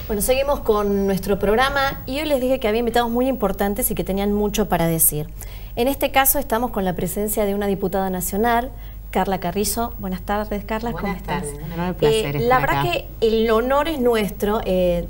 Bueno, seguimos con nuestro programa y hoy les dije que había invitados muy importantes y que tenían mucho para decir. En este caso estamos con la presencia de una diputada nacional, Carla Carrizo. Buenas tardes, Carla, ¿cómo estás? Buenas tardes, un enorme placer estar La verdad acá. que el honor es nuestro.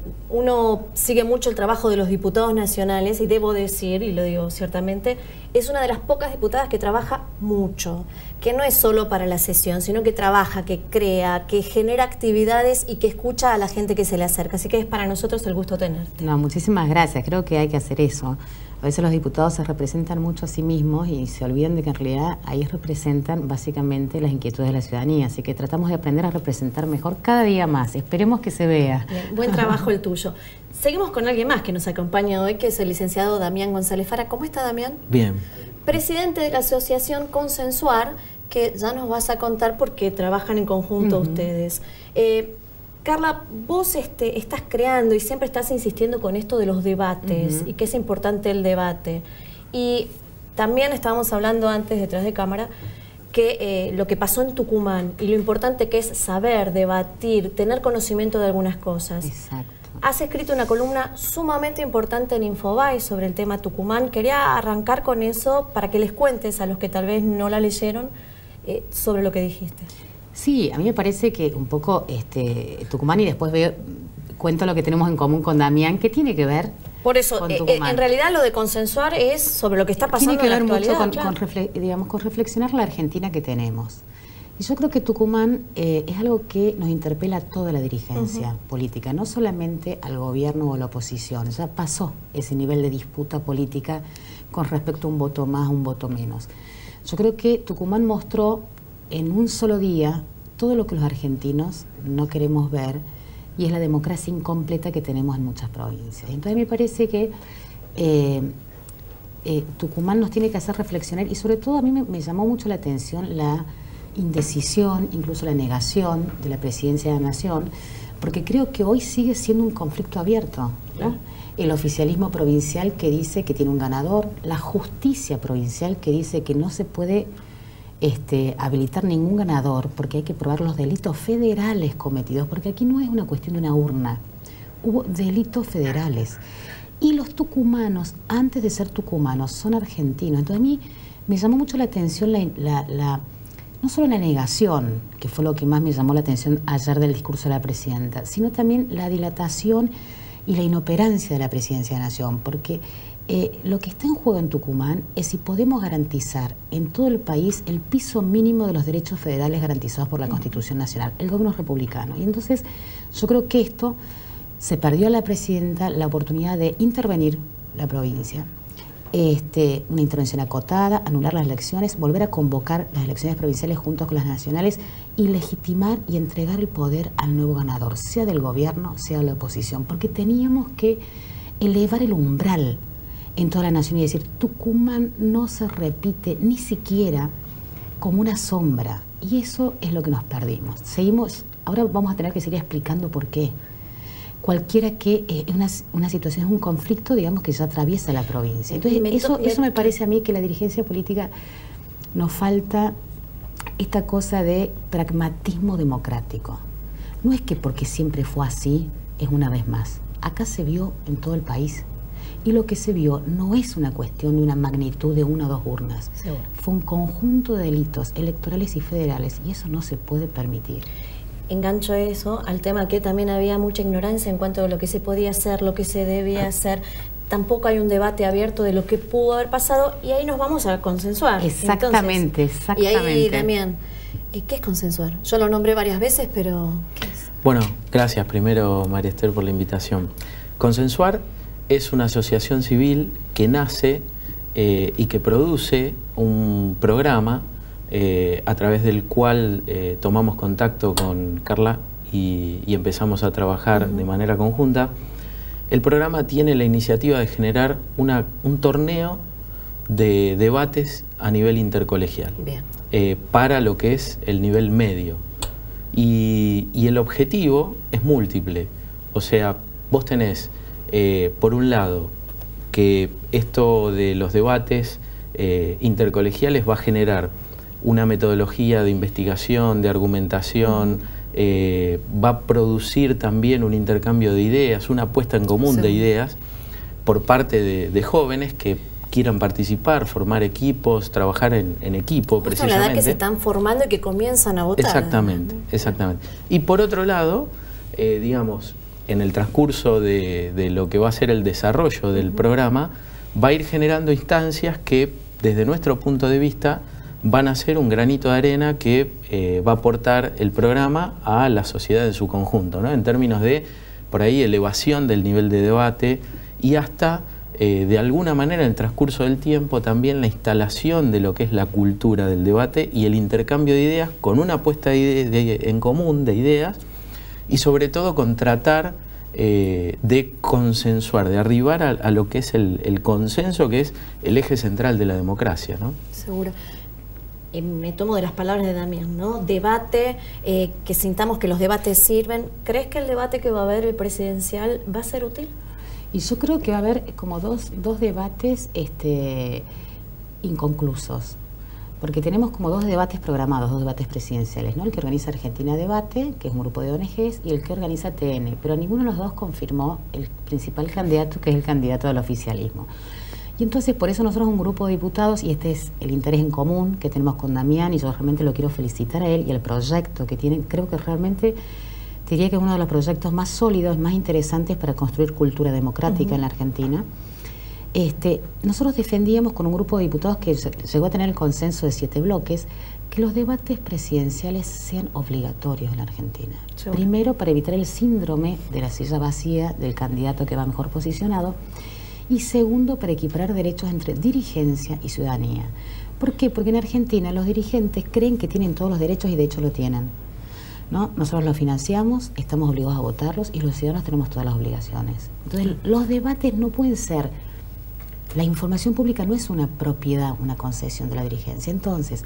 Uno sigue mucho el trabajo de los diputados nacionales y debo decir, y lo digo ciertamente, es una de las pocas diputadas que trabaja mucho, que no es solo para la sesión, sino que trabaja, que crea, que genera actividades y que escucha a la gente que se le acerca. Así que es para nosotros el gusto tenerte. No, muchísimas gracias. Creo que hay que hacer eso. A veces los diputados se representan mucho a sí mismos y se olvidan de que en realidad ahí representan básicamente las inquietudes de la ciudadanía. Así que tratamos de aprender a representar mejor cada día más. Esperemos que se vea. Bien, buen trabajo el tuyo. Seguimos con alguien más que nos acompaña hoy, que es el licenciado Damián González Fara. ¿Cómo está, Damián? Bien. Presidente de la asociación Consensuar, que ya nos vas a contar porque trabajan en conjunto ustedes. Carla, vos estás creando y siempre estás insistiendo con esto de los debates y que es importante el debate. Y también estábamos hablando antes, detrás de cámara, que lo que pasó en Tucumán y lo importante que es saber, debatir, tener conocimiento de algunas cosas. Exacto. Has escrito una columna sumamente importante en Infobae sobre el tema Tucumán. Quería arrancar con eso para que les cuentes a los que tal vez no la leyeron sobre lo que dijiste. Sí, a mí me parece que un poco Tucumán, y después cuento lo que tenemos en común con Damián, que tiene que ver por eso, con Tucumán. en realidad lo de Consensuar es sobre lo que está pasando en la actualidad. Tiene que ver mucho claro. con reflexionar la Argentina que tenemos. Y yo creo que Tucumán es algo que nos interpela a toda la dirigencia política, no solamente al gobierno o a la oposición. Ya pasó ese nivel de disputa política con respecto a un voto más, un voto menos. Yo creo que Tucumán mostró en un solo día todo lo que los argentinos no queremos ver, y es la democracia incompleta que tenemos en muchas provincias. Entonces me parece que Tucumán nos tiene que hacer reflexionar, y sobre todo a mí me llamó mucho la atención la indecisión, incluso la negación de la presidencia de la Nación, porque creo que hoy sigue siendo un conflicto abierto, ¿no? El oficialismo provincial que dice que tiene un ganador, la justicia provincial que dice que no se puede habilitar ningún ganador porque hay que probar los delitos federales cometidos, porque aquí no es una cuestión de una urna, hubo delitos federales. Y los tucumanos, antes de ser tucumanos, son argentinos. Entonces a mí me llamó mucho la atención no solo la negación, que fue lo que más me llamó la atención ayer del discurso de la presidenta, sino también la dilatación y la inoperancia de la presidencia de la Nación, porque lo que está en juego en Tucumán es si podemos garantizar en todo el país el piso mínimo de los derechos federales garantizados por la Constitución Nacional. El gobierno es republicano. Y entonces yo creo que esto se perdió a la presidenta la oportunidad de intervenir la provincia, una intervención acotada, anular las elecciones, volver a convocar las elecciones provinciales junto con las nacionales y legitimar y entregar el poder al nuevo ganador, sea del gobierno, sea de la oposición, porque teníamos que elevar el umbral en toda la nación y decir, Tucumán no se repite ni siquiera como una sombra, y eso es lo que nos perdimos. Ahora vamos a tener que seguir explicando por qué. Cualquiera que es una situación, es un conflicto, digamos, que ya atraviesa la provincia. Entonces, eso me parece a mí que la dirigencia política nos falta esta cosa de pragmatismo democrático. No es que porque siempre fue así, es una vez más. Acá se vio en todo el país. Y lo que se vio no es una cuestión de una magnitud de una o dos urnas. Seguro. Fue un conjunto de delitos electorales y federales, y eso no se puede permitir. Engancho eso al tema que también había mucha ignorancia en cuanto a lo que se podía hacer, lo que se debía hacer. Tampoco hay un debate abierto de lo que pudo haber pasado, y ahí nos vamos a consensuar. Exactamente, entonces, exactamente. Y ahí, Damián, ¿qué es consensuar? Yo lo nombré varias veces, pero ¿qué es? Bueno, gracias primero, María Esther, por la invitación. Consensuar es una asociación civil que nace y que produce un programa a través del cual tomamos contacto con Carla y empezamos a trabajar de manera conjunta. El programa tiene la iniciativa de generar un torneo de debates a nivel intercolegial. Bien. Para lo que es el nivel medio. Y el objetivo es múltiple. O sea, vos tenés, por un lado, que esto de los debates intercolegiales va a generar una metodología de investigación, de argumentación, va a producir también un intercambio de ideas, una puesta en común de ideas por parte de jóvenes que quieran participar, formar equipos, trabajar en equipo, precisamente. La edad que se están formando y que comienzan a votar. Exactamente, exactamente. Y por otro lado, digamos, en el transcurso de lo que va a ser el desarrollo del programa, va a ir generando instancias que, desde nuestro punto de vista, van a ser un granito de arena que va a aportar el programa a la sociedad en su conjunto, ¿no? En términos de, por ahí, elevación del nivel de debate y hasta, de alguna manera, en el transcurso del tiempo, también la instalación de lo que es la cultura del debate y el intercambio de ideas con una puesta en común de ideas y, sobre todo, con tratar de consensuar, de arribar a lo que es el consenso, que es el eje central de la democracia, ¿no? Seguro. Me tomo de las palabras de Damián, ¿no? Debate, que sintamos que los debates sirven. ¿Crees que el debate que va a haber, el presidencial, va a ser útil? Y yo creo que va a haber como dos debates inconclusos, porque tenemos como dos debates programados, dos debates presidenciales, ¿no? El que organiza Argentina Debate, que es un grupo de ONGs, y el que organiza TN, pero ninguno de los dos confirmó el principal candidato, que es el candidato del oficialismo. Y entonces, por eso nosotros, un grupo de diputados, y este es el interés en común que tenemos con Damián, y yo realmente lo quiero felicitar a él y el proyecto que tienen, creo que realmente diría que es uno de los proyectos más sólidos, más interesantes para construir cultura democrática en la Argentina. Nosotros defendíamos con un grupo de diputados que llegó a tener el consenso de 7 bloques, que los debates presidenciales sean obligatorios en la Argentina. Sí. Primero, para evitar el síndrome de la silla vacía del candidato que va mejor posicionado, y segundo, para equiparar derechos entre dirigencia y ciudadanía. ¿Por qué? Porque en Argentina los dirigentes creen que tienen todos los derechos y de hecho lo tienen, ¿no? Nosotros los financiamos, estamos obligados a votarlos y los ciudadanos tenemos todas las obligaciones. Entonces, los debates no pueden ser... La información pública no es una propiedad, una concesión de la dirigencia. Entonces,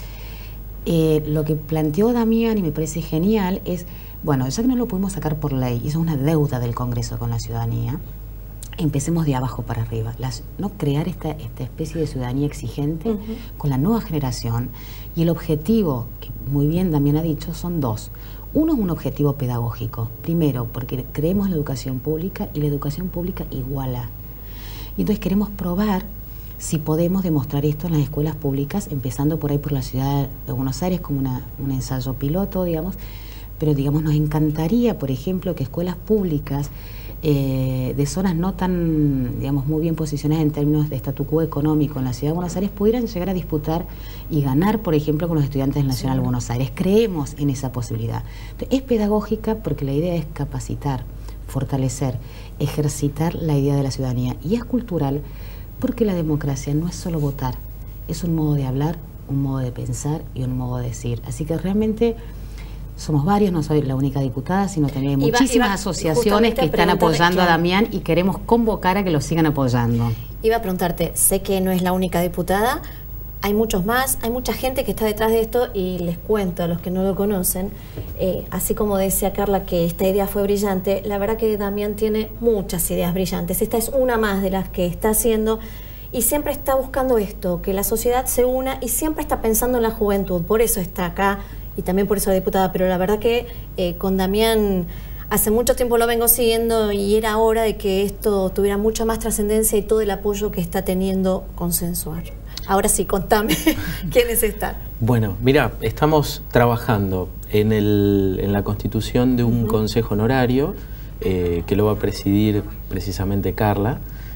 lo que planteó Damián, y me parece genial, es, bueno, ya que no lo pudimos sacar por ley, y eso es una deuda del Congreso con la ciudadanía, empecemos de abajo para arriba, ¿no? Crear esta especie de ciudadanía exigente con la nueva generación. Y el objetivo, que muy bien Damián ha dicho, son dos. Uno es un objetivo pedagógico. Primero, porque creemos en la educación pública y la educación pública iguala. Y entonces queremos probar si podemos demostrar esto en las escuelas públicas, empezando por ahí por la ciudad de Buenos Aires como un ensayo piloto, digamos. Pero, digamos, nos encantaría, por ejemplo, que escuelas públicas de zonas no tan, digamos, muy bien posicionadas en términos de statu quo económico en la ciudad de Buenos Aires pudieran llegar a disputar y ganar, por ejemplo, con los estudiantes del Nacional de Buenos Aires. Creemos en esa posibilidad. Entonces, es pedagógica porque la idea es capacitar, fortalecer, ejercitar la idea de la ciudadanía. Y es cultural porque la democracia no es solo votar, es un modo de hablar, un modo de pensar y un modo de decir. Así que realmente... Somos varios, no soy la única diputada, sino tenemos muchísimas asociaciones que están apoyando a Damián y queremos convocar a que lo sigan apoyando. Iba a preguntarte, sé que no es la única diputada, hay muchos más, hay mucha gente que está detrás de esto y les cuento a los que no lo conocen, así como decía Carla que esta idea fue brillante, la verdad que Damián tiene muchas ideas brillantes, esta es una más de las que está haciendo y siempre está buscando esto, que la sociedad se una y siempre está pensando en la juventud, por eso está acá. Y también por eso la diputada, pero la verdad que con Damián hace mucho tiempo lo vengo siguiendo y era hora de que esto tuviera mucha más trascendencia y todo el apoyo que está teniendo Consensuar. Ahora sí, contame, ¿quiénes están? Bueno, mira, estamos trabajando en la constitución de un consejo honorario que lo va a presidir precisamente Carla,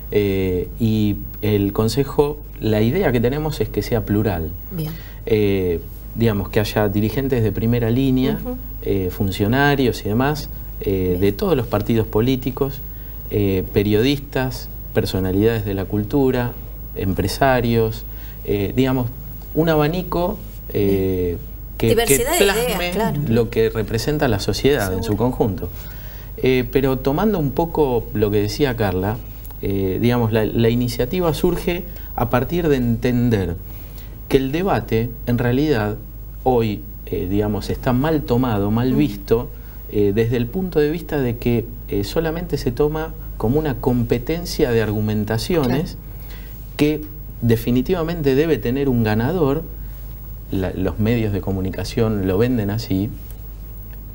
y el consejo, la idea que tenemos es que sea plural. Bien. Digamos, que haya dirigentes de primera línea, funcionarios y demás, de todos los partidos políticos, periodistas, personalidades de la cultura, empresarios, digamos, un abanico que plasme lo que representa la sociedad en su conjunto. Pero tomando un poco lo que decía Carla, digamos, la iniciativa surge a partir de entender que el debate, en realidad, hoy, digamos, está mal tomado, mal visto, desde el punto de vista de que solamente se toma como una competencia de argumentaciones que definitivamente debe tener un ganador, los medios de comunicación lo venden así,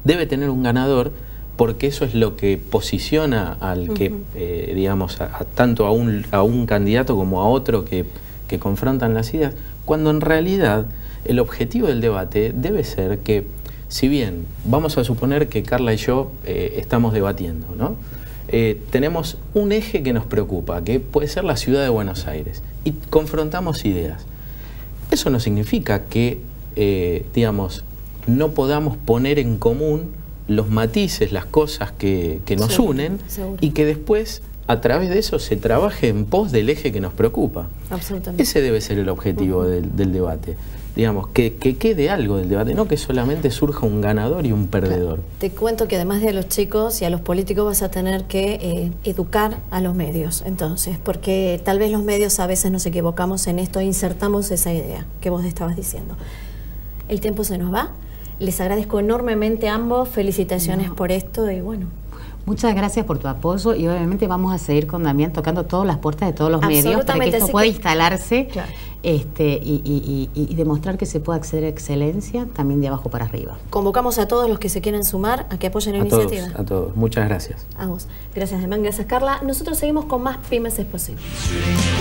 debe tener un ganador, porque eso es lo que posiciona al que, digamos, tanto a un candidato como a otro que confrontan las ideas, cuando en realidad el objetivo del debate debe ser que, si bien vamos a suponer que Carla y yo estamos debatiendo, ¿no? Tenemos un eje que nos preocupa, que puede ser la ciudad de Buenos Aires, y confrontamos ideas. Eso no significa que, digamos, no podamos poner en común los matices, las cosas que nos unen, y que después, a través de eso, se trabaje en pos del eje que nos preocupa. Absolutamente. Ese debe ser el objetivo del debate. Digamos, que quede algo del debate, no que solamente surja un ganador y un perdedor. Claro. Te cuento que además de a los chicos y a los políticos vas a tener que educar a los medios, entonces, porque tal vez los medios a veces nos equivocamos en esto e insertamos esa idea que vos estabas diciendo. El tiempo se nos va. Les agradezco enormemente a ambos, felicitaciones por esto y bueno. Muchas gracias por tu apoyo y obviamente vamos a seguir con Damián tocando todas las puertas de todos los medios para que esto pueda instalarse, claro, y demostrar que se puede acceder a excelencia también de abajo para arriba. Convocamos a todos los que se quieran sumar a que apoyen la iniciativa. A todos. Muchas gracias. A vos. Gracias, Damián. Gracias, Carla. Nosotros seguimos con más Pymes es Posible.